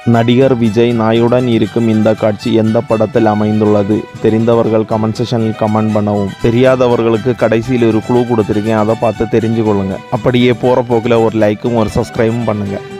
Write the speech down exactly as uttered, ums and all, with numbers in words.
நடிகர் விஜய் நாயுடன் இருக்கும் இந்த காட்சி எந்த படத்தில் அமைந்துள்ளது? தெரிந்தவர்கள் கமெண்ட் செக்ஷனில் கமெண்ட் பண்ணவும். தெரியாதவர்களுக்கு கடைசியில் ஒரு குழு கொடுத்துருக்கேன், அதை பார்த்து தெரிஞ்சு கொள்ளுங்கள். அப்படியே போகிற போக்கில் ஒரு லைக்கும் ஒரு சப்ஸ்கிரைபும் பண்ணுங்கள்.